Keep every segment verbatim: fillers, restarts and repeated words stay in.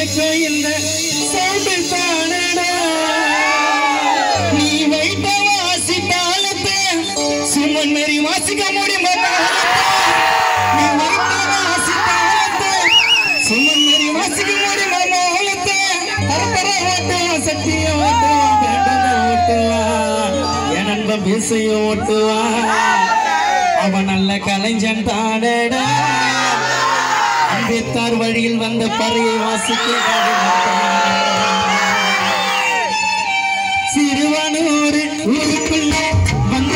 வரைக்கும் இந்த சவுண்டு தானடா நீ வைத்த வாசி தாளத்தை சுமன் மாரி வாசிக்க முடியுமா நீ வைத்த வாசி தாளத்தை சுமன் மாரி வாசிக்க முடியுமா மோளத்தை தரத்தர ஓட்டுவான் சக்தியை ஓட்டுவான் வேண்டதை ஓட்டுவான் என் நண்பன் பேசையும் ஓட்டுவான் அவன் நல்ல கலைஞன் தானடா அம்பேத்கர் வழியில் வந்த பறையை வாசிக்க சிறுவனூர் ஊருக்குள்ளே வந்த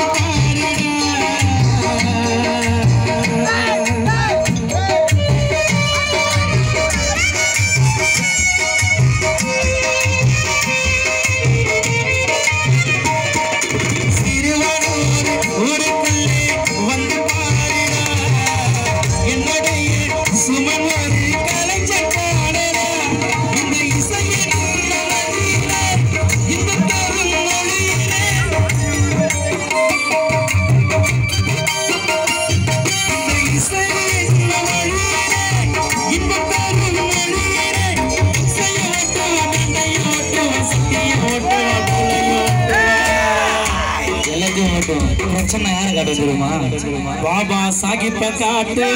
பிரச்சனை யாரை காட்ட தெரியுமா பாபா சாகிப்ப காட்டு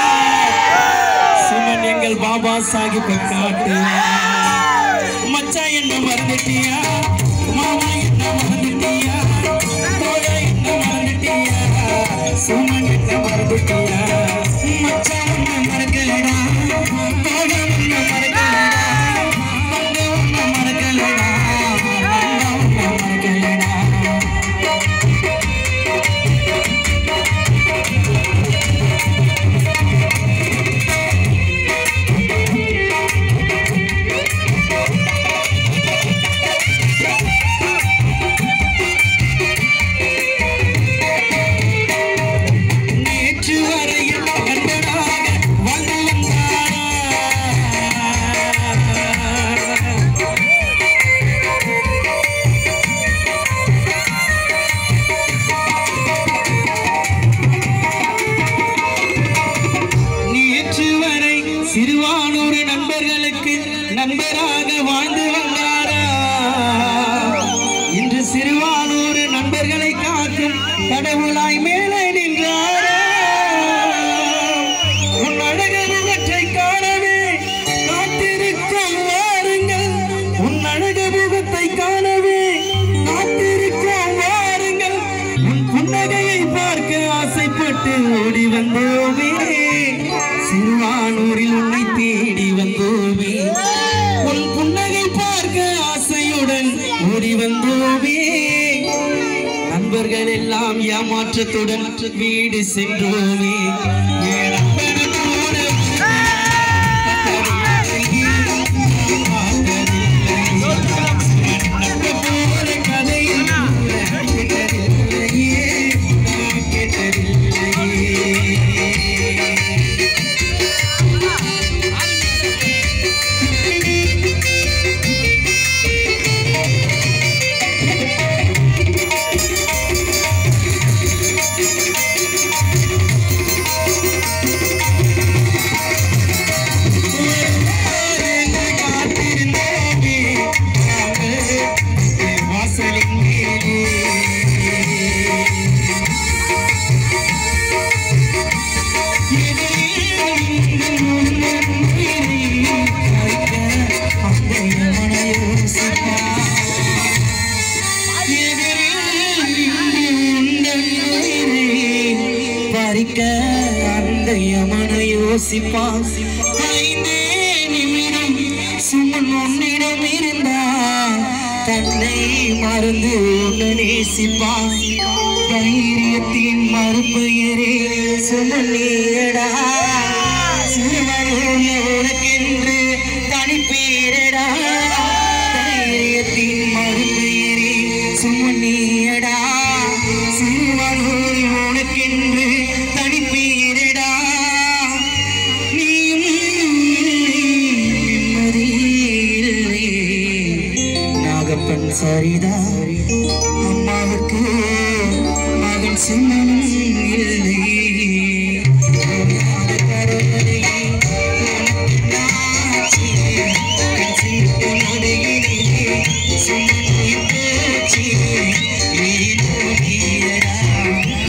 சுமன் எங்கள் பாபா சாகிப்ப காட்டு மச்சா என்ன மறந்துட்டியா மாமா என்ன மறந்துட்டியா தோழா என்ன மறந்துட்டியா சுமன் என்ன மறந்துட்டியா மச்சா என்ன மறக்கலடா தோழா என்ன மறக்கலடா தங்க என்ன மறக்கலடா என்ன மறக்கலடா சிறுவானூர் நண்பர்களுக்கு நண்பராக வாழ்ந்து வந்தாரா இன்று சிறுவானூர் நண்பர்களை காக்கும் கடவுளாய் மேலே நின்றாரா உன் அழகத்தை காணவே காத்திருக்கும் வாருங்கள் உன் அழகத்தை காணவே காத்திருக்கும் வாருங்கள் உன் புன்னகையை பார்க்க ஆசைப்பட்டு ஓடி வந்தோமே சிறுவானூரில் உன்னை தேடி வந்தோமே உன் புன்னகை பார்க்க ஆசையுடன் ஓடி வந்தோமே நண்பர்கள் எல்லாம் ஏமாற்றத்துடன் வீடு சென்றோமே அந்த யமனை யோசிப்பான் ஐந்தே நிமிடம் சுமன் உன்னிடம் இருந்தா தன்னை மறந்து உன்னை நேசிப்பான் தைரியத்தின் மறுபெயரே சுமனியடா சிறுவருள்ள உனக்கென்று தனிப்பேரடா தைரியத்தின் மறுபெயரே சுமனியடா சிறுவருள் உனக்கென்று தனிப்பேரடா நீயும் நிம்மதியில்லை நாகப்பன் சரிதா அம்மாவுக்கு மகன் சுமனும் இல்லை கருணை இல்லை